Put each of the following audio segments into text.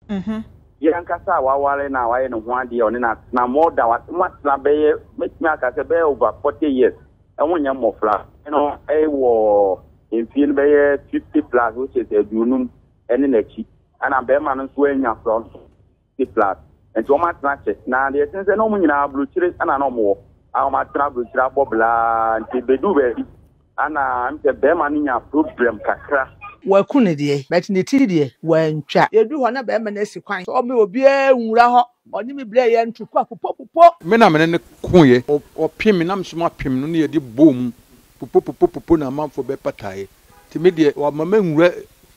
Yankasa wawale na waye no hwade on na more than what na be make me aka say be over 40 years e wonya mofla no e wo in feel be 50 plus which is edunum ene na chi ana be ma no so anya from 50 plus and to ma trache na de sense no mu nyina blu chire ana no mo a ma tra blu chira bobla nti bedu be ana am te be ma nya problem kakra wakune die but ne tiri die wantwa edu ho na be ma na si kwan so me obi enwura ho oni me ble ye ntuku apopopopo me na me ne kunye o pim na msoma pim no ne ye di bom popopopopo na manfo be patae ti me die wa mama nwura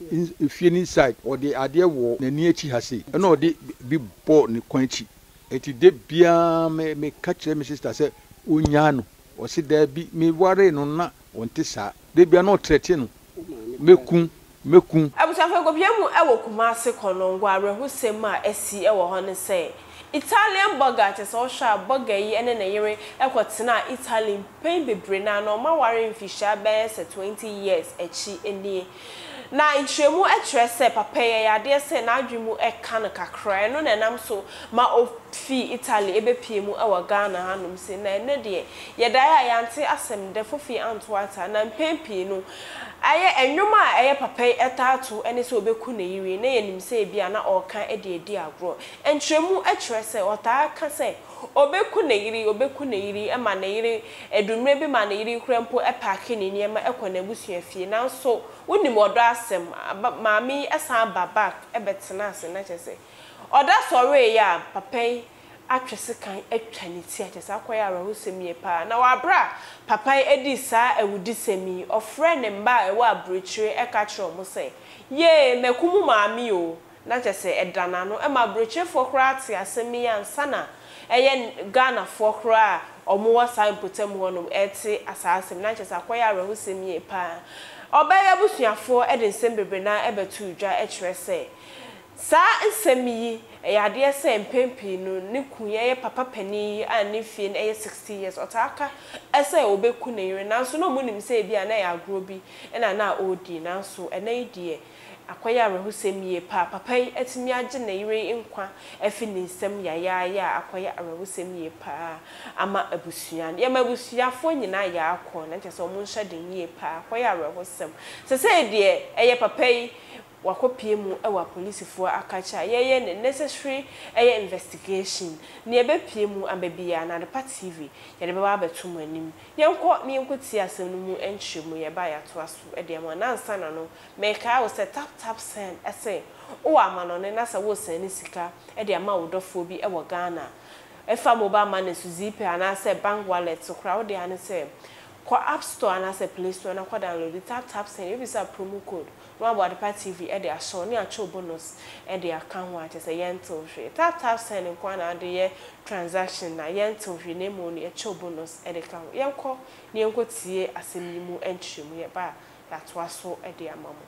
efie ni inside o de ade wo na ni echi ha sei na o de bi bo ne kwan echi eti de bia me ka kire me sister say onya no o si da bi me ware no na wonte sa de bia na o trete no mekun abusafo go biamu e wo Kumasi Konongo arehusem a esi e wo ho ne say Italian Borga te so sha Borga yi ene na yere ekotena Italian pain bebre na no ma ware mfisha be 20 years echi enie na intremu etrese papa ye ade se na adwemu eka no kakra no na nam so ma ofi Italy ebepie mu e wo Ghana hanom se na ene de ye da ya ante asem de fofi antwata na mpempi no aye enwuma aye papa etatu ene se obeku na yiri na ye nim se bia na oka edi agro entremu etrese ota ka se obeku na yiri e ma na yiri edumre bi ma na yiri krempo e paake ni niema ekona busuafie na so wonim odo asem maami esan babak e betena ase na chese oda sore ya papa atwese kan atwaniti achese akoya arahusem ye pa na wabra papa edi sa ewudi semi ofre ne mba ewa abrochire e ka kire omo se ye mekumu maami o na chese edana no e ma abrochire fo kra ate asemi ya nsana eye Ghana fo kra omo wasa impotem wono eti asasem na chese akoya arahusem ye pa obaya busuafo e de nsem bebre na ebetu udwa e kire se sa nsem yi yade se mpempi no ne kuye papa pani a ne fie na 60 years otaka ese obeku na yire nanso no munim se bia na ya agro bi na odi nanso ena idie akwaya arahusem ye papa etimi age na yire nkwa efi ne nsem ya akwaya arahusem ye pa ama abusua ye mabusuafo nyina ya akọ na nche se omo nhye den ye pa akwaya arahusem se die eye papa wakopie mu ewa policefo akacha ye ne necessary investigation ne ebepie mu ambebia na the TV ye de baba betum anim yenko ti asem no mu enhwemu ye ba ya to aso e de ma na ansa na no meka wo se tap send ese o amano ne na sa wo sen ni sika e de ma wo dofo bi ewo Ghana efa mobile money su zipe ana se bank wallet so kra wo de ane se ko app store ana se play store na ko download the tap send you bisa promo code no about the TV e dey show ni acho bonus e dey account wa te say yentil hwe tap send nkwa na dey transaction na yentil hwe na mo ni acho bonus e dey kan yenko ni yenko tie asemimu enchemu ye ba ya to aso e dey amamo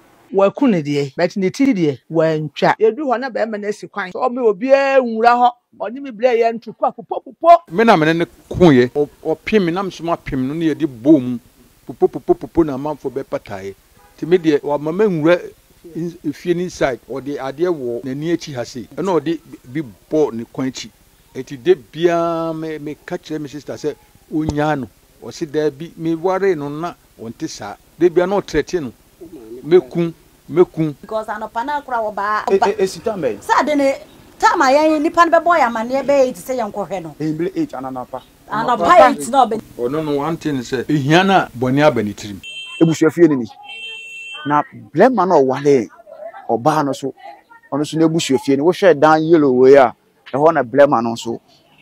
wakune die but ne tiri die wantwa edu ho na be ma na si kwan so me obi enwura ho oni me ble ye ntuku apopopopo me na me ne kunye o pim na msoma pim no ne ye di bom popopopopo na manfo be patae ti me die wa mama nwura efie ni inside o de ade wo na ni echi ha sei na o de bi bo ne kwan echi eti de bia me ka kire me sister say onya no o si da bi me ware no na wonte sa de bia na o trete no mekun because anopana kura wo ba esitambe sa de ne tama yan nipa be boy amane be iti se yankohwe no emble 8 ananapa 8 no be no one thing say ehia na boni abanitirim ebusuafie ni na blema na owale oba no so ono so na ebusuafie ni wo hwe dan yellow we a e ho na blema no so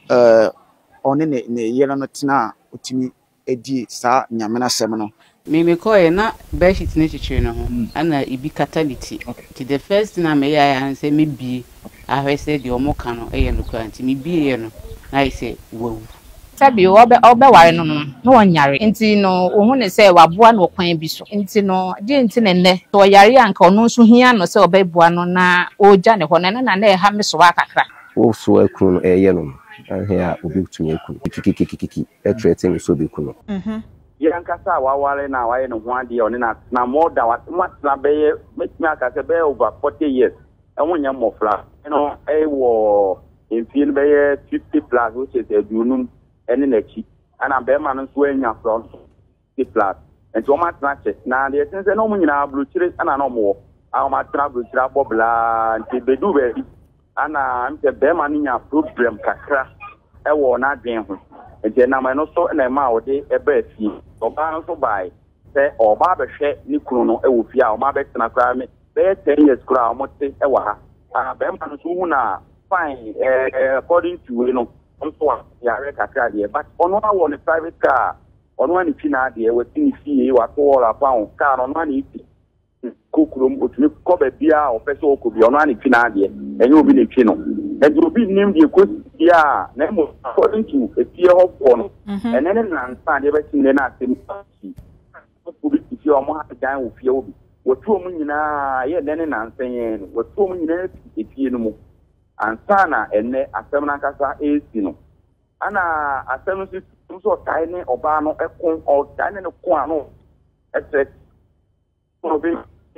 one ne yelo no tena otimi edi sa nyamena sem no me koye na bedsheet ne chichire no ho ana ibi catality the first thing I may I say me bi I said your moka no e no kwanti me bi e no I say wow sabi obe ware no onyare nti no ohun ne say waboa no kwan bi so nti no de nti ne to yare anka ono nso hia no say obeboa no na oja ne ho na e ha me so akakra wo so akru no e ye no ahia obi tumi akru kiki e threatening so be kuno yankasa wawale na waye no hwade on na more than what na be make me aka say be over 40 years won nya mofla no wo infin be 50 plus which is edunum ene na chi ana be ma no so anya from 50 plus and to ma trache na de sense no mu nyina abluchire ana no mo a ma tra abluchire bobla nti bedu be ana mte be ma nya problem kakra wo na dwen ho nti na ma no so na ma wo de ebe afie oba no so bai se oba be hwe ni kunu no wo fie a oba be tena kra me be 10 years kra o mote wo ha be ma no so na fine according to so ya kakra de but ono a wo ne private car ono ani fina de we tin fie wa to all upon car ono ani kokrom otumi ko ba bia o pese okobi ono ani fina de enye obi ne twi no and obi nim de ko bia na mo according to efie ho ko no enene na nsa de be tin na atem obi fie o mo ha dan wo fie obi wotu o mu nyina ye nene na nsa yen no wotu o mu nyina efie no mo ansana enne asem na kasa esi no ana asem so tai ne oba no ekon o tai ne ko ano eset obi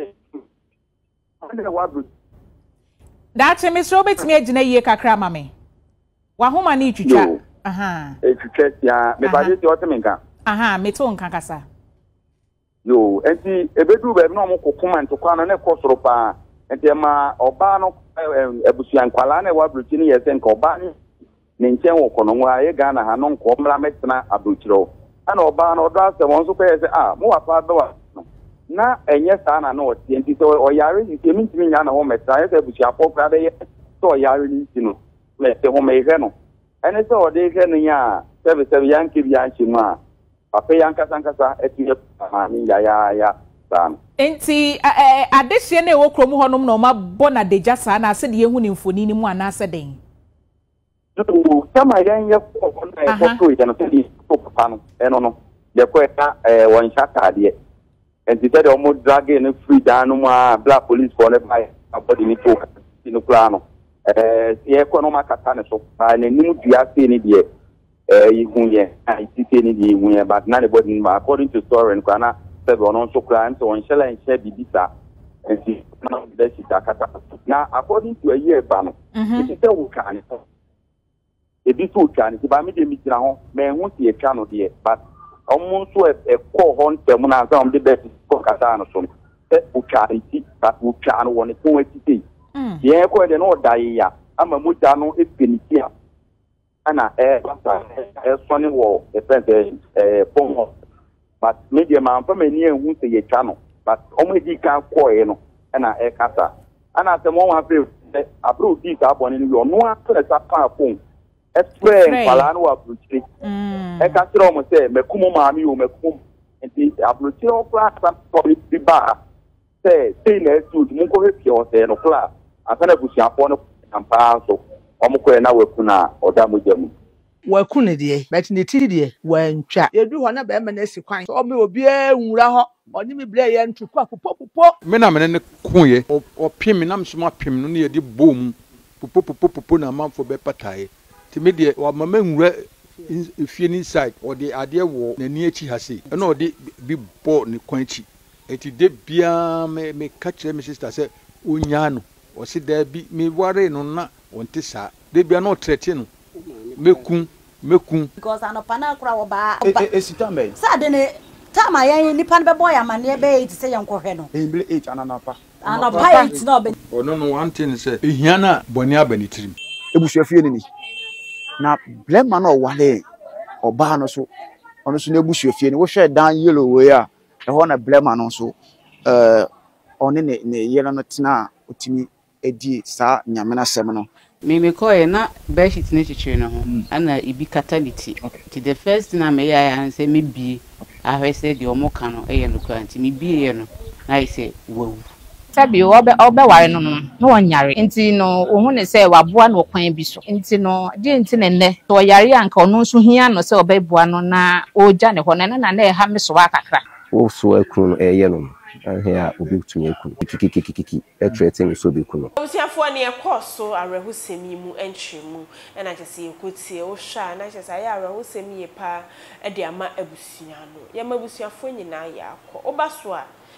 ande wa bru dache Mr. Robert me agina ye kakra mame wa homa ni twitwa aha twitwa ya me ba je ti otemenka aha me to nka kasa yo enti ebedu be no mo kokuma ntokwa no ne ko soro pa enti ma oba no ebusuan kwala na wa bruchi ni yese nka oba ni nchen wo Konongo aye Ghana ha no nko mra metena abruchiro ana oba no do ase won so ko yese mo wa fa do wa na enye sa na no enti so oyare ni ntimi nya na wo meta yese ebusuan po kra be so oyare ni ntino le te ho me he no ene so ode he no ya service yanke bi anchi ma papa yanka sankasa etiye ma ni ya san enti adehye na ewo krom honom na ma bona deja sa na ase de yehu ni mfoni ni mu ana ase den sama yan ye ko na e ko to ida no se di to papa no eno no de ko eta won shaka de enti te de o mo drag in free down no ma black police for ne by abodi ni to ni kula no ye ko no makata ne so ba ne nimu dua se ni de ihunye itite ni de ihunye but na the body according to story and kana sebe ono so kra nto on shela nche bibisa enti na de sita kata na according to a year ba no it is wo kan ebi so kan ti ba me de mi tira ho me hu ti e twa no de but omo so e ko ho ntem na sa om de best ko kata no so o charity but o twa no woni ko etite ye ko de no dai ya ama mu ja no e penitia ana soni wo e pente pon but media man fa mani ehun se ye twa no but omo di kan ko e no ana kasa ana se mo wa pe abro di ka boni ni no a to sa pa pon explain pala no abrochiri ka tro mo se mekumo maami o mekumo enti abrochiri o pla sa policy ba se na suit mo ko hepi o se no pla asana busia po no ampa so omukwe na wekuna oda mojamu wakune de but ne tiri de wantwa edu ho na be ma na si kwan so me obi enwura ho oni me ble ye ntuku apopopopo me na me ne kunye o pim na msoma pim no ne ye di bom popopopopo na manfo be patae ti me de wa mama nwura efie ni inside o de ade wo na ni echi ha sei na o de bi bo ne kwan echi eti de bia me ka kire me sister say onya no o si da bi me ware no na wonte sa de bia no trete no mekun because anopana kura wo ba esita me sa de ne tama yan nipa be boy amane be it say yanko hwe no emble 8 anapa 8 no be no one thing say ehia na boni abanitirim ebusuafie ni na blema na owale oba no so ono so na ebusuafie ni wo hwe dan yellow we a ho na blema no so one ne yelo no tena otimi edi sa nyamena sem no me koye na bedsheet ne chichire no ho ana ibi catality to the first na me ya say me bi ahwe say de omoka no eye no kwanti me bi ye no na say wow sabi obe ware no no wonyare nti no ohu ne say waboa no kwan bi so nti no de nti ne ne to yare anka ono so hia no say obeboa no na oja ne ho na na ha me so akakra wo so akunu eye no ahia obi tumi akunu kiki threatening so be kunu obusiafo ne ekoso arehusemi mu enchemu na chese yekotie wo hwa na chese ya arehusemi ye pa e de ama abusua no ya mabusiafo nyina ya akọ obaso a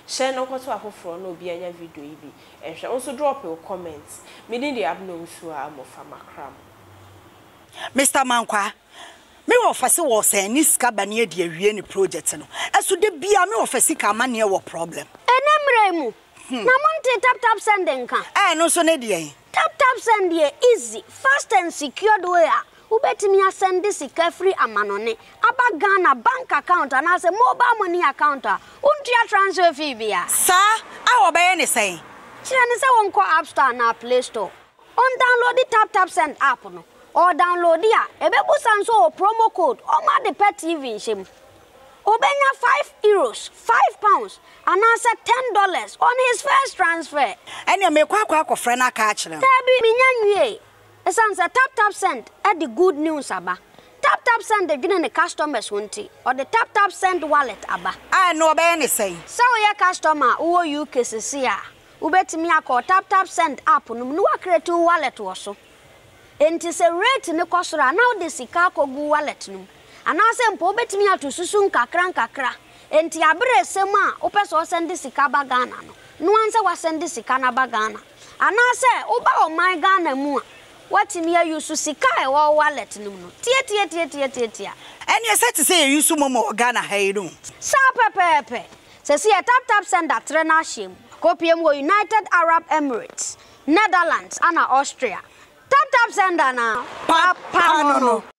share no kwato afoforo no obi anya video yi bi ehwe also drop your comments me din dey abno nsu a amofa makram Mr. Mankwa me wo fase wo say ni sika bane de awie ni project no eso de bia me wo fase ka mane wo problem enemremu na monte tap sending kan no so ne de tap send dey easy fast and secured way ubetimi send sika free amanone aba Ghana bank account and as a mobile money account untia transfer fee bia sa awo be ne say kire ne se won ko App Store na Play Store on download the tap send app no or download ya ebebu sanso promo code o ma de pet TV nshim obenya €5 £5 and answer $10 on his first transfer ene me kwa akofre na ka akire tabi minyanwie esanse tap send at the good news aba tap send the gene customers wonti or the tap send wallet aba no be ne say so your customer wo UK sesia ubetimi akọ tap send app no no create wallet wo so enti se rate ne kosora now the sika kogu wallet no anase mpo betimi atosusu nkakra enti abere sem a opeso send sika ba Ghana no anse wa send sika na ba Ghana anase oba o my Ghana mu a watimi ayusu sika e wo wallet no tie eni set say yusu momo Ghana hayru sa pepepe se si tap send that trena shim kopiem wo United Arab Emirates Netherlands and Austria tap send na papa no